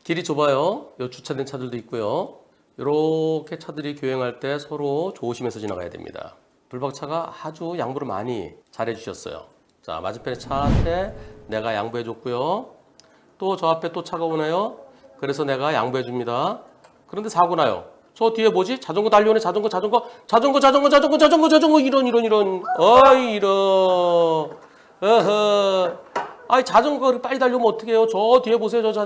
길이 좁아요. 요 주차된 차들도 있고요. 이렇게 차들이 교행할 때 서로 조심해서 지나가야 됩니다. 불박차가 아주 양보를 많이 잘해 주셨어요. 자, 맞은편에 차한테 내가 양보해 줬고요. 또 저 앞에 또 차가 오네요. 그래서 내가 양보해 줍니다. 그런데 사고 나요. 저 뒤에 뭐지? 자전거 달려오네. 자전거 이런. 어이 이런. 어허. 아이 자전거를 빨리 달려오면 어떡해요? 저 뒤에 보세요. 저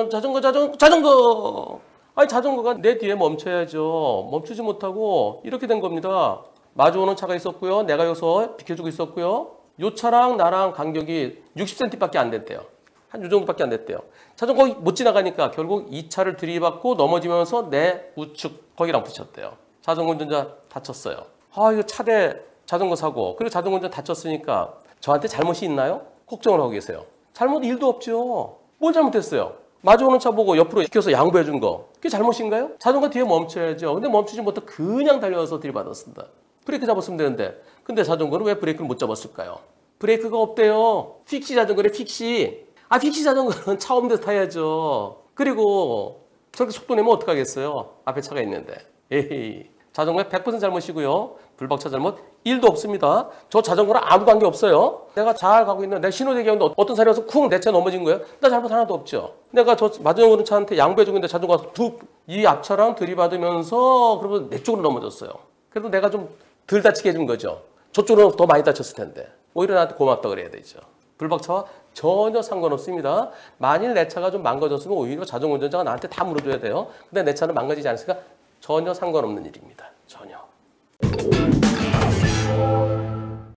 자전거. 아니 자전거가 내 뒤에 멈춰야죠. 멈추지 못하고 이렇게 된 겁니다. 마주오는 차가 있었고요. 내가 여기서 비켜주고 있었고요. 요 차랑 나랑 간격이 60cm밖에 안 됐대요. 한 요 정도밖에 안 됐대요. 자전거 못 지나가니까 결국 이 차를 들이받고 넘어지면서 내 우측 거기랑 붙였대요. 자전거 운전자 다쳤어요. 아 이거 차대 자전거 사고 그리고 자전거 운전 다쳤으니까 저한테 잘못이 있나요? 걱정을 하고 계세요. 잘못 1도 없죠. 뭘 잘못했어요? 마주오는 차 보고 옆으로 비켜서 양보해 준 거. 그게 잘못인가요? 자전거 뒤에 멈춰야죠. 근데 멈추지 못하고 그냥 달려와서 들이받았습니다. 브레이크 잡았으면 되는데. 근데 자전거는 왜 브레이크를 못 잡았을까요? 브레이크가 없대요. 픽시 자전거래 픽시. 아 픽시 자전거는 차 없는 데서 타야죠. 그리고 저렇게 속도 내면 어떡하겠어요? 앞에 차가 있는데. 에이. 자전거의 100% 잘못이고요. 불박차 잘못 1도 없습니다. 저 자전거랑 아무 관계 없어요. 내가 잘 가고 있는 내 신호 대기하는데 어떤 사람이 와서 쿵 내 차 넘어진 거예요. 나 잘못 하나도 없죠. 내가 저 마주오는 오는 차한테 양보해주고 있는데 자전거가 툭 이 앞차랑 들이받으면서 그러면 내 쪽으로 넘어졌어요. 그래도 내가 좀 덜 다치게 해준 거죠. 저쪽으로 더 많이 다쳤을 텐데. 오히려 나한테 고맙다 그래야 되죠. 불박차와 전혀 상관없습니다. 만일 내 차가 좀 망가졌으면 오히려 자전거 운전자가 나한테 다 물어줘야 돼요. 근데 내 차는 망가지지 않으니까 전혀 상관없는 일입니다. 전혀.